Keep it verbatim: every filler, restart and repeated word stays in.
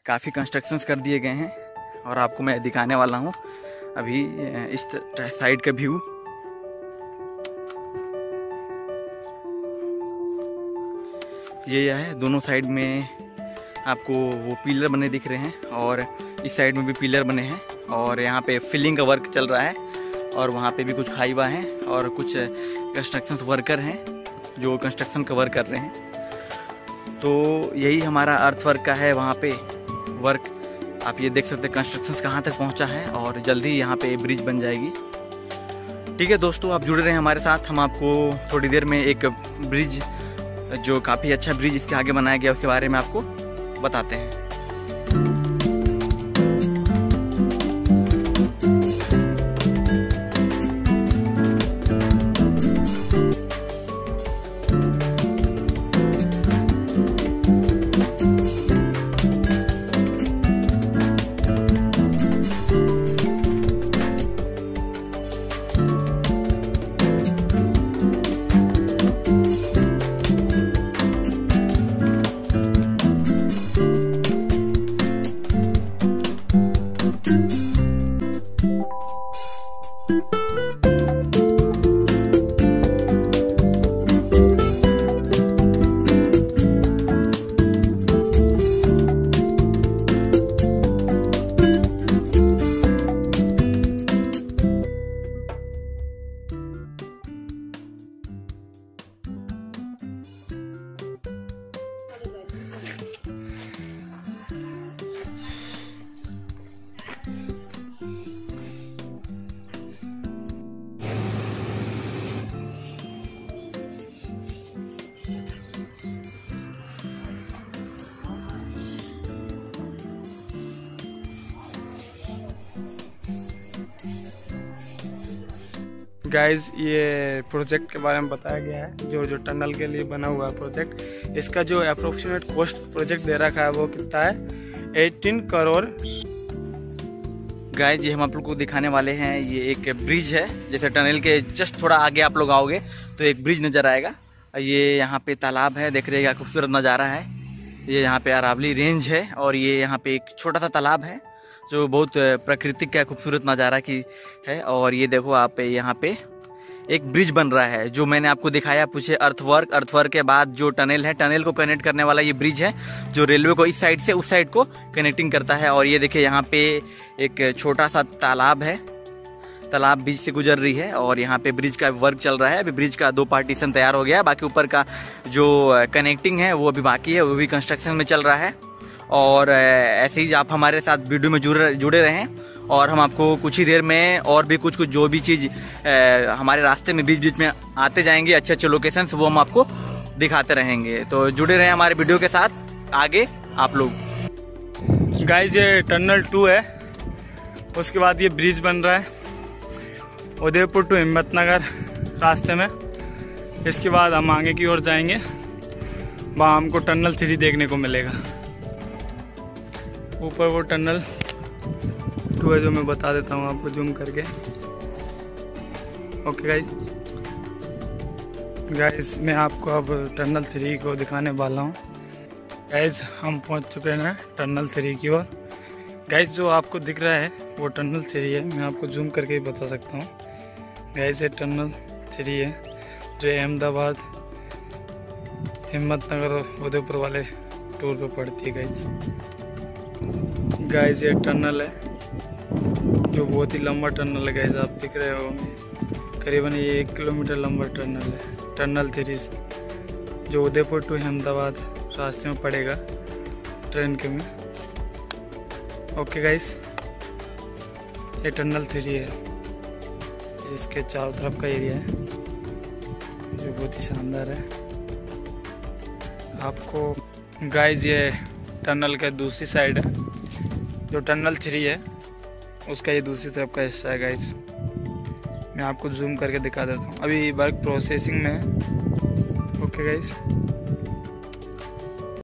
काफ़ी कंस्ट्रक्शंस कर दिए गए हैं और आपको मैं दिखाने वाला हूँ अभी इस साइड का व्यू। ये है, दोनों साइड में आपको वो पिलर बने दिख रहे हैं और इस साइड में भी पिलर बने हैं और यहाँ पे फिलिंग का वर्क चल रहा है और वहाँ पे भी कुछ खाईवा हैं और कुछ कंस्ट्रक्शन वर्कर हैं जो कंस्ट्रक्शन का वर्क कर रहे हैं। तो यही हमारा अर्थ वर्क का है वहाँ पे वर्क। आप ये देख सकते हैं कंस्ट्रक्शन कहाँ तक पहुँचा है और जल्दी ही यहाँ पे ब्रिज बन जाएगी। ठीक है दोस्तों, आप जुड़े रहें हमारे साथ। हम आपको थोड़ी देर में एक ब्रिज, जो काफ़ी अच्छा ब्रिज इसके आगे बनाया गया, उसके बारे में आपको बताते हैं। गाइज, ये प्रोजेक्ट के बारे में बताया गया है, जो जो टनल के लिए बना हुआ है प्रोजेक्ट। इसका जो अप्रोक्सीमेट कॉस्ट प्रोजेक्ट दे रखा है वो कितना है, अठारह करोड़। गाइज, ये हम आप लोग को दिखाने वाले हैं, ये एक ब्रिज है। जैसे टनल के जस्ट थोड़ा आगे आप लोग आओगे तो एक ब्रिज नज़र आएगा। ये यहाँ पे तालाब है, देख रहे हैं खूबसूरत नज़ारा है। ये यहाँ पे अरावली रेंज है और ये यहाँ पे एक छोटा सा तालाब है जो बहुत प्राकृतिक का खूबसूरत नज़ारा की है। और ये देखो आप, यहाँ पे एक ब्रिज बन रहा है जो मैंने आपको दिखाया पूछे अर्थवर्क। अर्थवर्क के बाद जो टनल है, टनल को कनेक्ट करने वाला ये ब्रिज है जो रेलवे को इस साइड से उस साइड को कनेक्टिंग करता है। और ये देखिए यहाँ पे एक छोटा सा तालाब है, तालाब बीच से गुजर रही है और यहाँ पे ब्रिज का वर्क चल रहा है। अभी ब्रिज का दो पार्टीशन तैयार हो गया है, बाकी ऊपर का जो कनेक्टिंग है वो अभी बाकी है, वो भी कंस्ट्रक्शन में चल रहा है। और ऐसे ही आप हमारे साथ वीडियो में जुड़े जुड़े रहें और हम आपको कुछ ही देर में और भी कुछ कुछ जो भी चीज़ हमारे रास्ते में बीच बीच में आते जाएंगे, अच्छे अच्छे लोकेशन, वो हम आपको दिखाते रहेंगे। तो जुड़े रहें हमारे वीडियो के साथ आगे आप लोग। गाइज, ये टनल टू है, उसके बाद ये ब्रिज बन रहा है उदयपुर टू हिम्मतनगर रास्ते में। इसके बाद हम आगे की ओर जाएंगे, वहाँ हमको टनल थ्री देखने को मिलेगा। ऊपर वो टनल टू है जो मैं बता देता हूँ आपको जूम करके। ओके गाइज, गाइज मैं आपको अब टनल थ्री को दिखाने वाला हूँ। गाइज, हम पहुँच चुके हैं टनल थ्री की ओर। गाइज, जो आपको दिख रहा है वो टनल थ्री है, मैं आपको जूम करके ही बता सकता हूँ। गाइज, ये टनल थ्री है जो अहमदाबाद, हिम्मतनगर और उदयपुर वाले टूर पे पड़ती है। गाइज गाइज ये टनल है जो बहुत ही लंबा टनल है। गाइज, आप दिख रहे हो करीबन ये एक किलोमीटर लंबा टनल है, टनल थ्री, जो उदयपुर टू अहमदाबाद रास्ते में पड़ेगा ट्रेन के में। ओके गाइज, ये टनल थ्री है, इसके चारों तरफ का एरिया है जो बहुत ही शानदार है। आपको गाइज ये टनल का दूसरी साइड है, जो टनल थ्री है उसका ये दूसरी तरफ का हिस्सा है। गाइज, मैं आपको जूम करके दिखा देता हूँ, अभी वर्क प्रोसेसिंग में है। Okay guys.